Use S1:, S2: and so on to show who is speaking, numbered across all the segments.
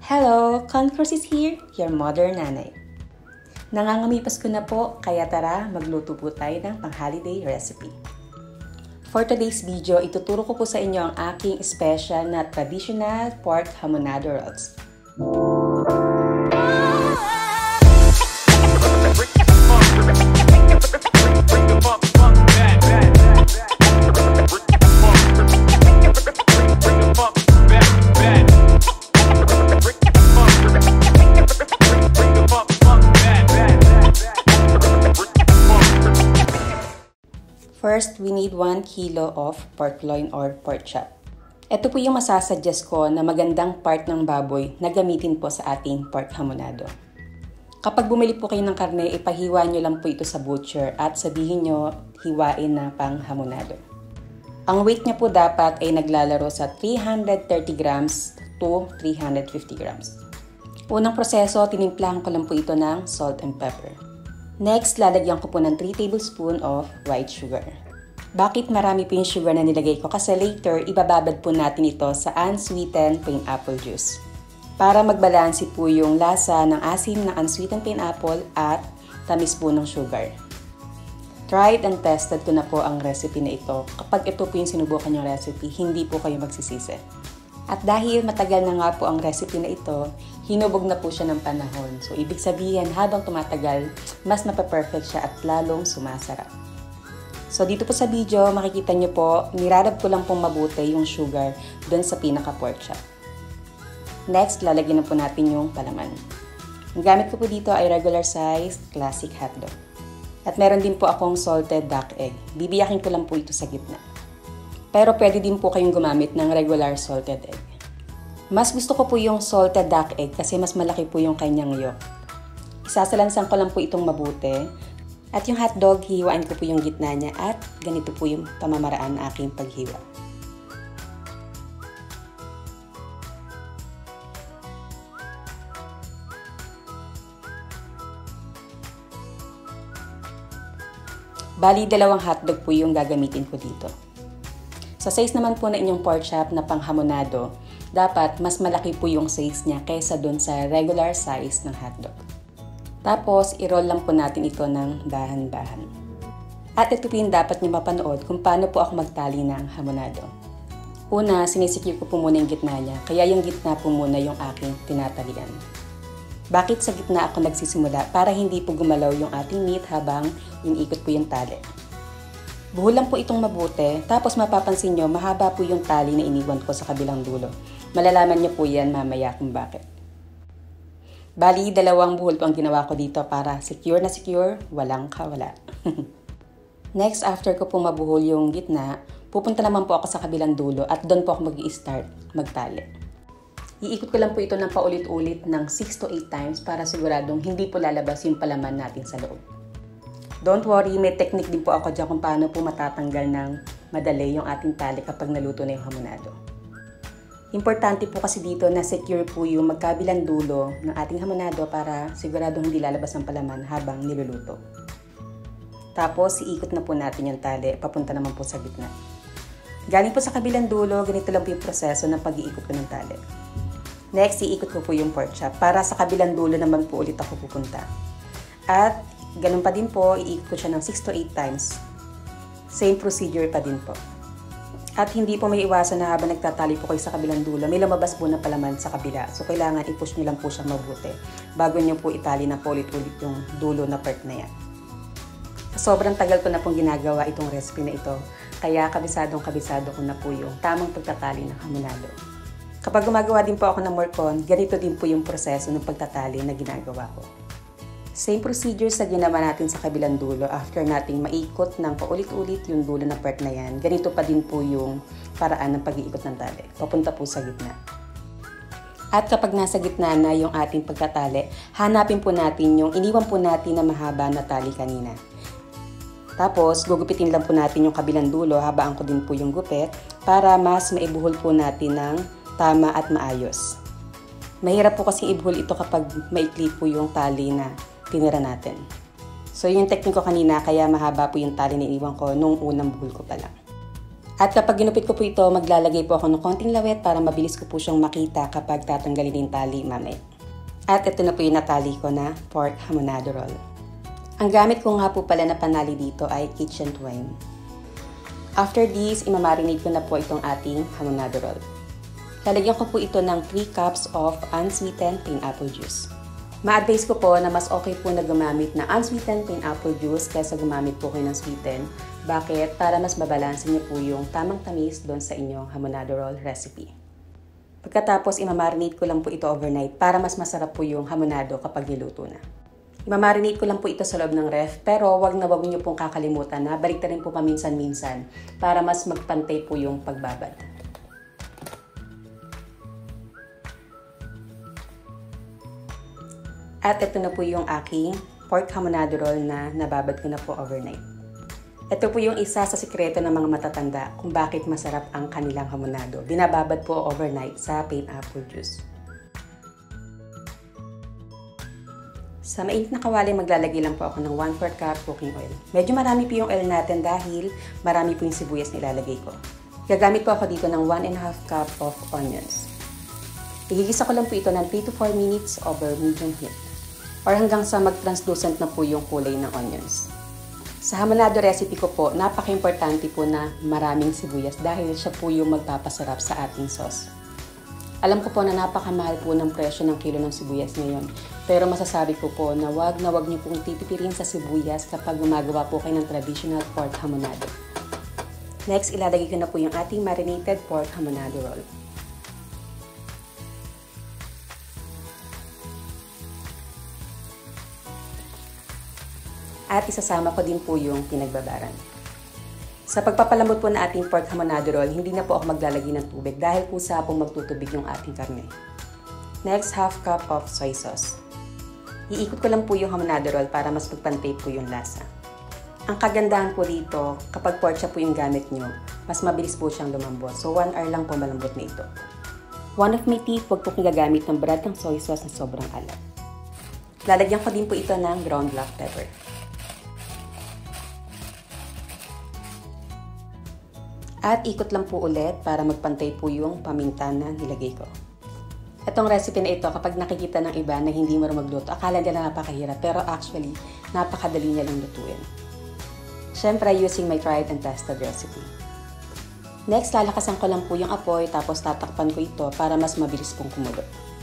S1: Hello! Concourse is here, your mother nanay. Nangangamipas ko na po, kaya tara magluto po tayo ng pang-holiday recipe. For today's video, ituturo ko po sa inyo ang aking special na traditional pork hamonado rolls. First, we need 1 kilo of pork loin or pork chop. Ito po yung masasuggest ko na magandang part ng baboy na gamitin po sa ating pork hamonado. Kapag bumili po kayo ng karne, ipahiwa nyo lang po ito sa butcher at sabihin nyo hiwain na pang hamonado. Ang weight niya po dapat ay naglalaro sa 330 grams to 350 grams. Unang proseso, tinimplahan ko lang po ito ng salt and pepper. Next, lalagyan ko po ng 3 tablespoon of white sugar. Bakit marami po yung sugar na nilagay ko? Kasi later, ibababad po natin ito sa unsweetened pineapple juice. Para magbalansi po yung lasa ng asim ng unsweetened pineapple at tamis po ng sugar. Tried and tested ko na po ang recipe na ito. Kapag ito po yung sinubukan yung recipe, hindi po kayo magsisisi. At dahil matagal na nga po ang recipe na ito, hinubog na po siya ng panahon. So, ibig sabihin, habang tumatagal, mas napaperfect siya at lalong sumasarap. So, dito po sa video, makikita nyo po, nirarab ko lang pong mabuti yung sugar dun sa pinaka-pork chop. Next, lalagyan na po natin yung palaman. Ang gamit ko po dito ay regular size classic hotdog. At meron din po akong salted duck egg. Bibiyakin ko lang po ito sa gitna. Pero pwede din po kayong gumamit ng regular salted egg. Mas gusto ko po yung salted duck egg kasi mas malaki po yung kanyang yolk. Isasalansan ko lang po itong mabuti. At yung hotdog, hihiwain ko po yung gitna niya at ganito po yung pamamaraan na aking paghiwa. Bali, 2 hotdog po yung gagamitin ko dito. Sa size naman po na inyong pork chop na panghamonado, dapat mas malaki po yung size niya kaysa dun sa regular size ng hotdog. Tapos, i-roll lang po natin ito ng dahan-dahan. At ito po yung dapat niyo mapanood kung paano po ako magtali ng hamonado. Una, sinisikip ko po muna yung gitna niya, kaya yung gitna po muna yung aking tinatalian. Bakit sa gitna ako nagsisimula? Para hindi po gumalaw yung ating meat habang iniikot po yung tali. Buhulan po itong mabuti, tapos mapapansin nyo, mahaba po yung tali na iniwan ko sa kabilang dulo. Malalaman nyo po yan mamaya kung bakit. Bali, 2 buhol po ang ginawa ko dito para secure na secure, walang kawala. Next, after ko po mabuhol yung gitna, pupunta naman po ako sa kabilang dulo at doon po ako mag-i-start magtali. Iikot ko lang po ito ng paulit-ulit ng 6 to 8 times para siguradong hindi po lalabas yung palaman natin sa loob. Don't worry, may technique din po ako dyan kung paano po matatanggal ng madali yung ating tali kapag naluto na yung hamonado. Importante po kasi dito na secure po yung magkabilang dulo ng ating hamonado para siguradong hindi lalabas ang palaman habang niluluto. Tapos, iikot na po natin yung tali, papunta naman po sa gitna. Galing po sa kabilang dulo, ganito lang po yung proseso ng pag-iikot ko ng tali. Next, iikot ko po yung pork chop para sa kabilang dulo naman po ulit ako pupunta. At ganun pa din po, iikot ko siya ng 6 to 8 times. Same procedure pa din po. At hindi po may iwasan na habang nagtatali po kayo sa kabilang dulo, may lumabas po na palaman sa kabila. So, kailangan i-push nyo lang po siya mabuti bago nyo po itali na po ulit-ulit yung dulo na part na yan. Sobrang tagal ko na pong ginagawa itong recipe na ito, kaya kabisadong-kabisado ko na po yung tamang pagtatali ng hamonado. Kapag gumagawa din po ako ng morcon, ganito din po yung proseso ng pagtatali na ginagawa ko. Same procedure sa ginawa natin sa kabilang dulo after nating maikot ng paulit-ulit yung dulo na part na yan. Ganito pa din po yung paraan ng pag-iikot ng tali. Papunta po sa gitna. At kapag nasa gitna na yung ating pagtatali, hanapin po natin yung iniwan po natin na mahaba na tali kanina. Tapos, gugupitin lang po natin yung kabilang dulo, habaan ko din po yung gupit para mas maibuhol po natin ng tama at maayos. Mahirap po kasi ibuhol ito kapag maikli po yung tali na tinira natin. So, yung technique ko kanina, kaya mahaba po yung tali na iniwan ko nung unang buhol ko pa lang. At kapag ginupit ko po ito, maglalagay po ako ng konting lawet para mabilis ko po siyang makita kapag tatanggalin yung tali mamaya. At ito na po yung natali ko na pork hamonado roll. Ang gamit ko nga po pala na panali dito ay kitchen twine. After this, imamarinate ko na po itong ating hamonado roll. Lalagyan ko po ito ng 3 cups of unsweetened pineapple juice. Ma-advise ko po na mas okay po na gumamit na unsweetened pineapple juice kaysa gumamit po kayo ng sweetened. Bakit? Para mas mabalansin niyo po yung tamang tamis doon sa inyong hamonado roll recipe. Pagkatapos, imamarinate ko lang po ito overnight para mas masarap po yung hamonado kapag niluto na. Imamarinate ko lang po ito sa loob ng ref, pero wag niyo pong kakalimutan na baliktarin po paminsan-minsan para mas magpantay po yung pagbabad. At ito na po yung aking pork hamonado roll na nababad ko na po overnight. Ito po yung isa sa sikreto ng mga matatanda kung bakit masarap ang kanilang hamonado. Binababad po overnight sa pineapple juice. Sa mainit na kawali, maglalagay lang po ako ng 1/4 cup cooking oil. Medyo marami po yung oil natin dahil marami po yung sibuyas na ilalagay ko. Gagamit po ako dito ng 1½ cup of onions. Igigisa ko lang po ito ng 3 to 4 minutes over medium heat, or hanggang sa mag-translucent na po yung kulay ng onions. Sa hamonado recipe ko po, napaka-importante po na maraming sibuyas dahil siya po yung magpapasarap sa ating sauce. Alam ko po na napakamahal po ng presyo ng kilo ng sibuyas ngayon, pero masasabi ko po na wag niyo pong titipirin sa sibuyas kapag gumagawa po kayo ng traditional pork hamonado. Next, ilalagay ko na po yung ating marinated pork hamonado roll. At isasama ko din po yung pinagbabaran. Sa pagpapalambot po na ating pork hamonado roll, hindi na po ako maglalagay ng tubig dahil kusa pong magtutubig yung ating karne. Next, 1/2 cup of soy sauce. Iikot ko lang po yung hamonado roll para mas magpantay po yung lasa. Ang kagandahan po dito, kapag pork chop po yung gamit nyo, mas mabilis po siyang lumambot. So 1 hour lang po malambot na ito. One of my tip, huwag po kong gagamit ng brand ng soy sauce na sobrang alat. Lalagyan ko din po ito ng ground black pepper. At ikot lang po ulit para magpantay po yung paminta na nilagay ko. Itong recipe na ito, kapag nakikita ng iba na hindi marunong magluto, akala nila napakahirap, pero actually, napakadali niya lang lutuin. Siyempre, using my tried and tested recipe. Next, lalakasan ko lang po yung apoy, tapos tatakpan ko ito para mas mabilis pong kumulo.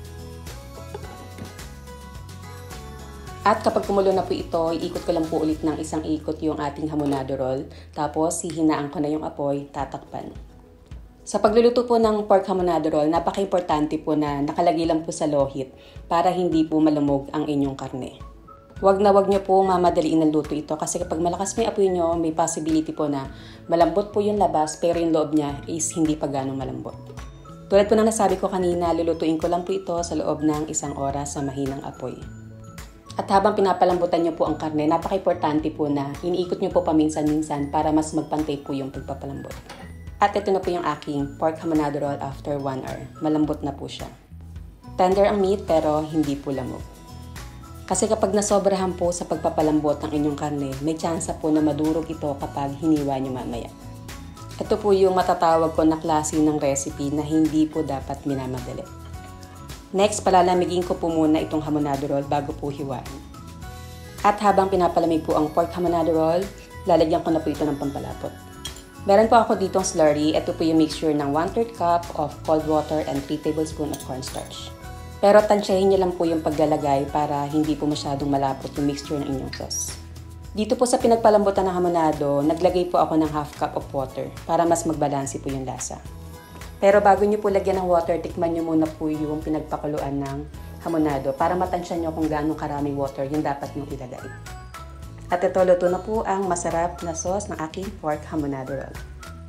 S1: At kapag kumulo na po ito, iikot ko lang po ulit ng isang ikot yung ating hamonado roll. Tapos, hihinaan ko na yung apoy, tatakpan. Sa pagluluto po ng pork hamonado roll, napaka-importante po na nakalagay lang po sa low heat para hindi po malumog ang inyong karne. Wag nyo po mamadaliin ng luto ito kasi kapag malakas may apoy nyo, may possibility po na malambot po yung labas pero yung loob niya is hindi pa ganong malambot. Tulad po ng nasabi ko kanina, lulutuin ko lang po ito sa loob ng 1 oras sa mahinang apoy. At habang pinapalambutan nyo po ang karne, napaka-importante po na iniikot nyo po paminsan-minsan para mas magpantay po yung pagpapalambot. At ito na po yung aking pork hamonado roll after 1 hour. Malambot na po siya. Tender ang meat pero hindi po lamog. Kasi kapag nasobrahan po sa pagpapalambot ng inyong karne, may tsansa po na madurog ito kapag hiniwa nyo mamaya. Ito po yung matatawag ko na klase ng recipe na hindi po dapat minamadali. Next, palalamigin ko po muna itong hamonado roll bago po hiwain. At habang pinapalamig po ang pork hamonado roll, lalagyan ko na po ito ng pampalapot. Meron po ako ditong slurry. Ito po yung mixture ng 1/3 cup of cold water and 3 tablespoons of cornstarch. Pero tansyahin niyo lang po yung paglalagay para hindi po masyadong malapot yung mixture ng inyong sauce. Dito po sa pinagpalambutan ng hamonado, naglagay po ako ng 1/2 cup of water para mas magbalanse po yung lasa. Pero bago nyo po lagyan ng water, tikman nyo muna po yung pinagpakuluan ng hamonado para matansya nyo kung gaano karaming water yung dapat nyo ilagay. At ito, luto na po ang masarap na sauce ng aking pork hamonado roll.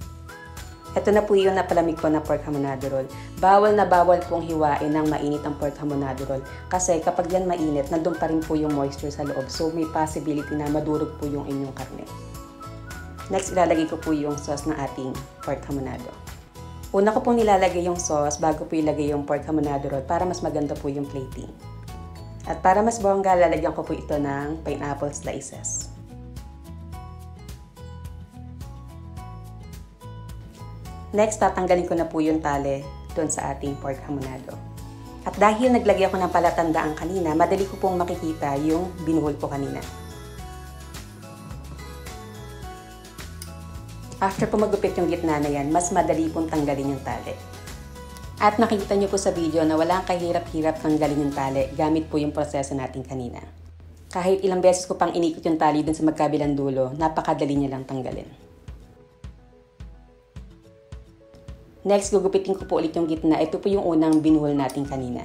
S1: Ito na po yung napalamig ko na pork hamonado roll. Bawal na bawal pong hiwain ng mainit ang pork hamonado roll kasi kapag yan mainit, nandun pa rin po yung moisture sa loob. So may possibility na madurog po yung inyong karne. Next, ilalagay ko po yung sauce ng ating pork hamonado. Una ko pong nilalagay yung sauce bago po ilagay yung pork hamonado roll para mas maganda po yung plating. At para mas bongga, lalagyan ko po ito ng pineapple slices. Next, tatanggalin ko na po yung tali doon sa ating pork hamonado. At dahil naglagay ako ng palatandaan kanina, madali ko pong makikita yung binuhol ko kanina. After po magupit yung gitna na yan, mas madali pong tanggalin yung tali. At nakikita nyo po sa video na walang kahirap-hirap tanggalin yung tali gamit po yung proseso natin kanina. Kahit ilang beses ko pang inikot yung tali dun sa magkabilang dulo, napakadali niya lang tanggalin. Next, gugupitin ko po ulit yung gitna. Ito po yung unang binuhol natin kanina.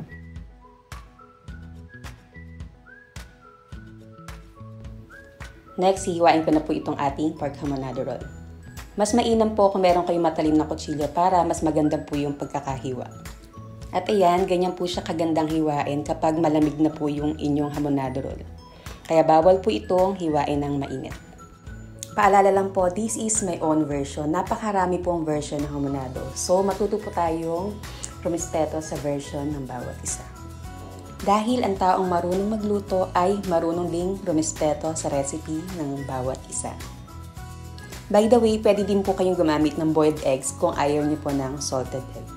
S1: Next, hihiwain ko na po itong ating pork hamonado roll. Mas mainam po kung meron kayong matalim na kutsilyo para mas maganda po yung pagkakahiwa. At ayan, ganyan po siya kagandang hiwain kapag malamig na po yung inyong hamonado roll. Kaya bawal po itong hiwain ng mainit. Paalala lang po, this is my own version. Napakarami pong version ng hamonado. So, matuto po tayong rumispeto sa version ng bawat isa. Dahil ang taong marunong magluto ay marunong ding rumispeto sa recipe ng bawat isa. By the way, pwede din po kayong gumamit ng boiled eggs kung ayaw niyo po ng salted egg.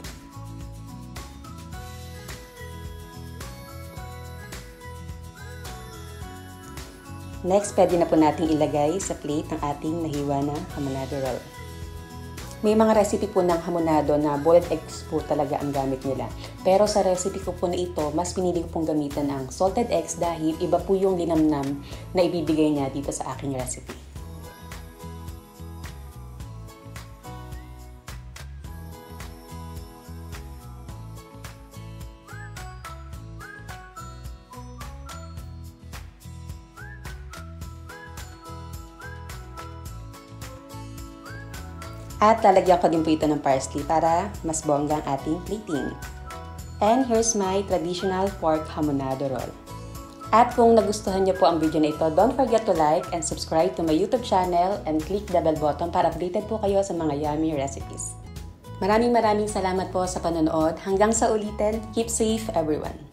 S1: Next, pwede na po nating ilagay sa plate ang ating nahiwa na hamonado roll. May mga recipe po ng hamonado na boiled eggs po talaga ang gamit nila. Pero sa recipe ko po na ito, mas pinili ko pong gamitan ang salted eggs dahil iba po yung linamnam na ibibigay niya dito sa aking recipe. At lalagyan ko din po ito ng parsley para mas bongga ang ating plating. And here's my traditional pork hamonado roll. At kung nagustuhan niyo po ang video na ito, don't forget to like and subscribe to my YouTube channel and click the bell button para updated po kayo sa mga yummy recipes. Maraming salamat po sa panonood. Hanggang sa ulitin, keep safe everyone!